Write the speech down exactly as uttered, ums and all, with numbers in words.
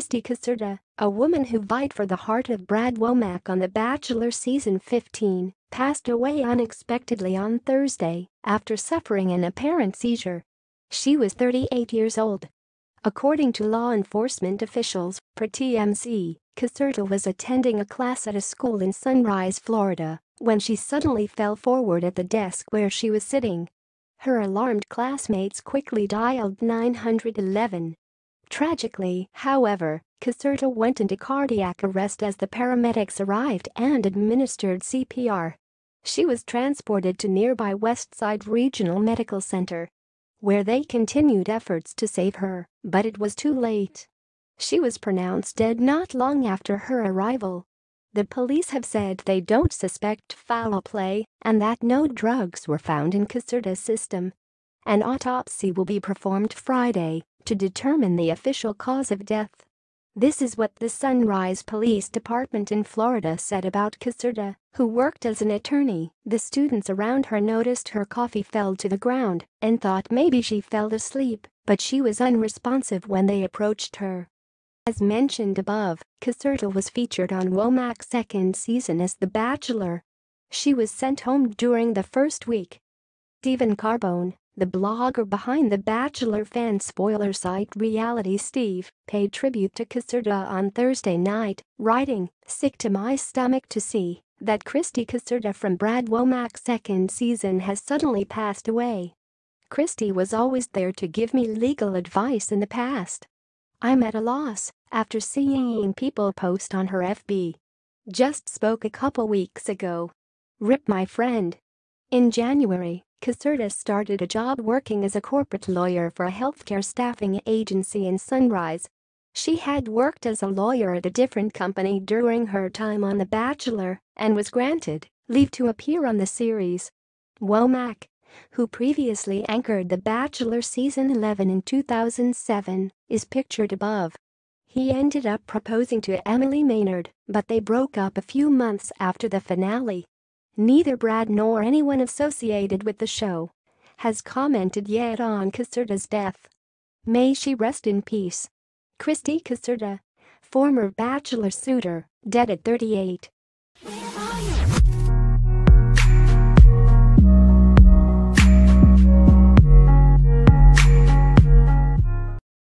Cristy Caserta, a woman who vied for the heart of Brad Womack on The Bachelor season fifteen, passed away unexpectedly on Thursday after suffering an apparent seizure. She was thirty-eight years old. According to law enforcement officials, per T M Z, Caserta was attending a class at a school in Sunrise, Florida, when she suddenly fell forward at the desk where she was sitting. Her alarmed classmates quickly dialed nine one one. Tragically, however, Caserta went into cardiac arrest as the paramedics arrived and administered C P R. She was transported to nearby Westside Regional Medical Center, where they continued efforts to save her, but it was too late. She was pronounced dead not long after her arrival. The police have said they don't suspect foul play and that no drugs were found in Caserta's system. An autopsy will be performed Friday to determine the official cause of death. This is what the Sunrise Police Department in Florida said about Caserta, who worked as an attorney. The students around her noticed her coffee fell to the ground and thought maybe she fell asleep, but she was unresponsive when they approached her. As mentioned above, Caserta was featured on Womack's second season as The Bachelor. She was sent home during the first week. Stephen Carbone, the blogger behind the Bachelor fan spoiler site Reality Steve, paid tribute to Caserta on Thursday night, writing, "Sick to my stomach to see that Cristy Caserta from Brad Womack's second season has suddenly passed away. Cristy was always there to give me legal advice in the past. I'm at a loss after seeing people post on her F B. Just spoke a couple weeks ago. Rip my friend." In January, Caserta started a job working as a corporate lawyer for a healthcare staffing agency in Sunrise. She had worked as a lawyer at a different company during her time on The Bachelor and was granted leave to appear on the series. Womack, who previously anchored The Bachelor season eleven in two thousand seven, is pictured above. He ended up proposing to Emily Maynard, but they broke up a few months after the finale. Neither Brad nor anyone associated with the show has commented yet on Caserta's death. May she rest in peace. Cristy Caserta, former Bachelor Suitor, dead at thirty-eight.